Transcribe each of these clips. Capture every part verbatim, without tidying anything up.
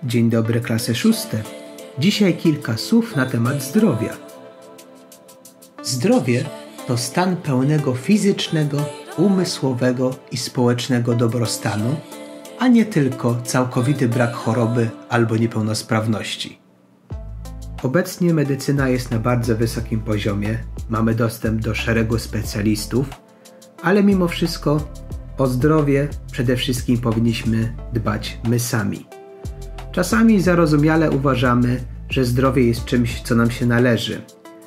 Dzień dobry, klasy szóste. Dzisiaj kilka słów na temat zdrowia. Zdrowie to stan pełnego fizycznego, umysłowego i społecznego dobrostanu, a nie tylko całkowity brak choroby albo niepełnosprawności. Obecnie medycyna jest na bardzo wysokim poziomie, mamy dostęp do szeregu specjalistów, ale mimo wszystko o zdrowie przede wszystkim powinniśmy dbać my sami. Czasami zarozumiale uważamy, że zdrowie jest czymś, co nam się należy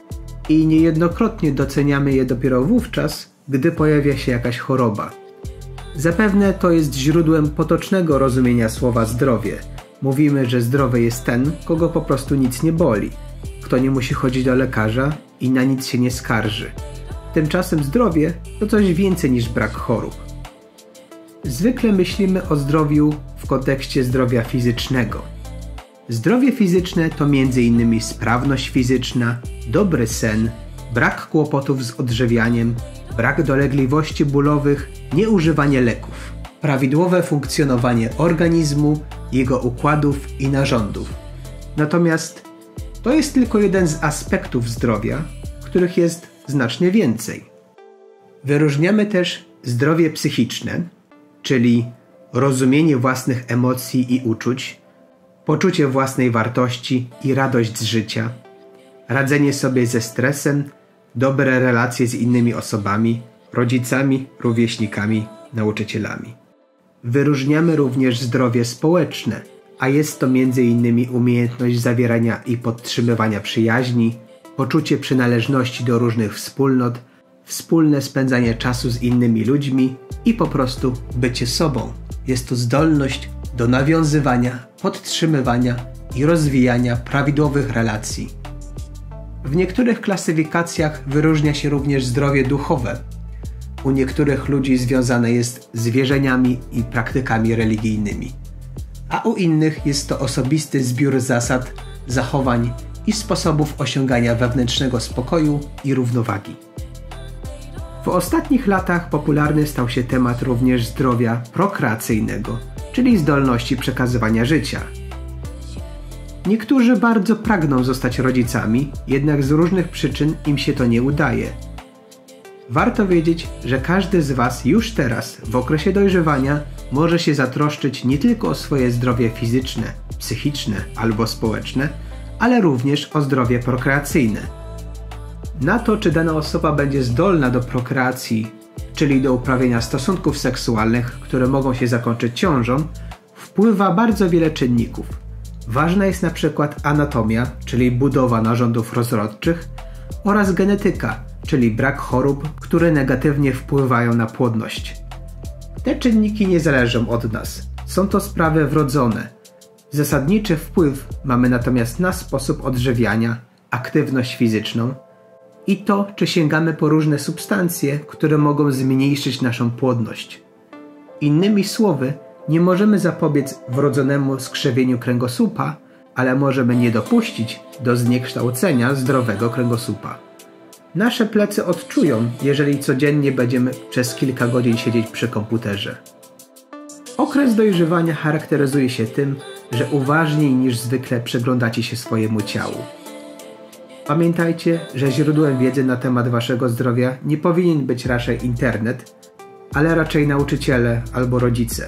i niejednokrotnie doceniamy je dopiero wówczas, gdy pojawia się jakaś choroba. Zapewne to jest źródłem potocznego rozumienia słowa zdrowie. Mówimy, że zdrowy jest ten, kogo po prostu nic nie boli, kto nie musi chodzić do lekarza i na nic się nie skarży. Tymczasem zdrowie to coś więcej niż brak chorób. Zwykle myślimy o zdrowiu w kontekście zdrowia fizycznego. Zdrowie fizyczne to między innymi sprawność fizyczna, dobry sen, brak kłopotów z odżywianiem, brak dolegliwości bólowych, nieużywanie leków, prawidłowe funkcjonowanie organizmu, jego układów i narządów. Natomiast to jest tylko jeden z aspektów zdrowia, których jest znacznie więcej. Wyróżniamy też zdrowie psychiczne, czyli rozumienie własnych emocji i uczuć, poczucie własnej wartości i radość z życia, radzenie sobie ze stresem, dobre relacje z innymi osobami, rodzicami, rówieśnikami, nauczycielami. Wyróżniamy również zdrowie społeczne, a jest to między innymi umiejętność zawierania i podtrzymywania przyjaźni, poczucie przynależności do różnych wspólnot, wspólne spędzanie czasu z innymi ludźmi i po prostu bycie sobą. Jest to zdolność do nawiązywania, podtrzymywania i rozwijania prawidłowych relacji. W niektórych klasyfikacjach wyróżnia się również zdrowie duchowe. U niektórych ludzi związane jest z wierzeniami i praktykami religijnymi, a u innych jest to osobisty zbiór zasad, zachowań i sposobów osiągania wewnętrznego spokoju i równowagi. W ostatnich latach popularny stał się temat również zdrowia prokreacyjnego, czyli zdolności przekazywania życia. Niektórzy bardzo pragną zostać rodzicami, jednak z różnych przyczyn im się to nie udaje. Warto wiedzieć, że każdy z Was już teraz, w okresie dojrzewania, może się zatroszczyć nie tylko o swoje zdrowie fizyczne, psychiczne albo społeczne, ale również o zdrowie prokreacyjne. Na to, czy dana osoba będzie zdolna do prokreacji, czyli do uprawiania stosunków seksualnych, które mogą się zakończyć ciążą, wpływa bardzo wiele czynników. Ważna jest na przykład anatomia, czyli budowa narządów rozrodczych, oraz genetyka, czyli brak chorób, które negatywnie wpływają na płodność. Te czynniki nie zależą od nas. Są to sprawy wrodzone. Zasadniczy wpływ mamy natomiast na sposób odżywiania, aktywność fizyczną i to, czy sięgamy po różne substancje, które mogą zmniejszyć naszą płodność. Innymi słowy, nie możemy zapobiec wrodzonemu skrzywieniu kręgosłupa, ale możemy nie dopuścić do zniekształcenia zdrowego kręgosłupa. Nasze plecy odczują, jeżeli codziennie będziemy przez kilka godzin siedzieć przy komputerze. Okres dojrzewania charakteryzuje się tym, że uważniej niż zwykle przyglądacie się swojemu ciału. Pamiętajcie, że źródłem wiedzy na temat waszego zdrowia nie powinien być raczej internet, ale raczej nauczyciele albo rodzice.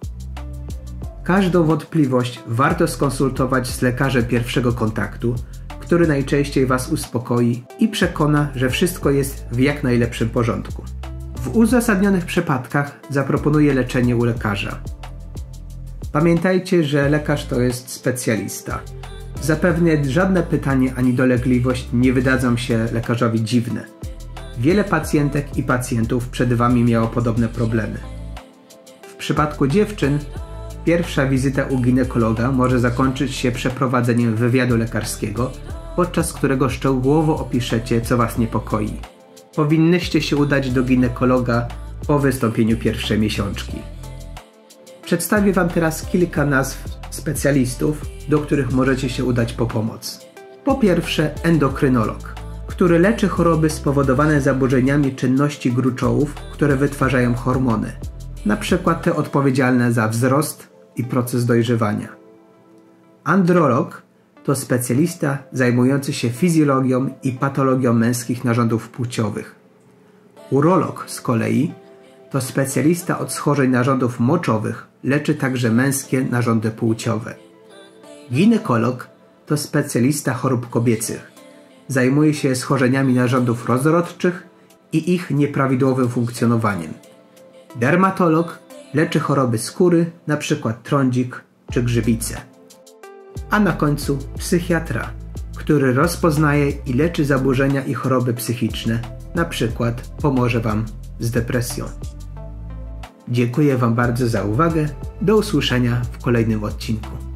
Każdą wątpliwość warto skonsultować z lekarzem pierwszego kontaktu, który najczęściej was uspokoi i przekona, że wszystko jest w jak najlepszym porządku. W uzasadnionych przypadkach zaproponuje leczenie u lekarza. Pamiętajcie, że lekarz to jest specjalista. Zapewne żadne pytanie ani dolegliwość nie wydadzą się lekarzowi dziwne. Wiele pacjentek i pacjentów przed wami miało podobne problemy. W przypadku dziewczyn pierwsza wizyta u ginekologa może zakończyć się przeprowadzeniem wywiadu lekarskiego, podczas którego szczegółowo opiszecie, co was niepokoi. Powinnyście się udać do ginekologa po wystąpieniu pierwszej miesiączki. Przedstawię wam teraz kilka nazw specjalistów, do których możecie się udać po pomoc. Po pierwsze, endokrynolog, który leczy choroby spowodowane zaburzeniami czynności gruczołów, które wytwarzają hormony, na przykład te odpowiedzialne za wzrost i proces dojrzewania. Androlog to specjalista zajmujący się fizjologią i patologią męskich narządów płciowych. Urolog z kolei to specjalista od schorzeń narządów moczowych, leczy także męskie narządy płciowe. Ginekolog to specjalista chorób kobiecych. Zajmuje się schorzeniami narządów rozrodczych i ich nieprawidłowym funkcjonowaniem. Dermatolog leczy choroby skóry, np. trądzik czy grzybice. A na końcu psychiatra, który rozpoznaje i leczy zaburzenia i choroby psychiczne, np. pomoże Wam z depresją. Dziękuję Wam bardzo za uwagę. Do usłyszenia w kolejnym odcinku.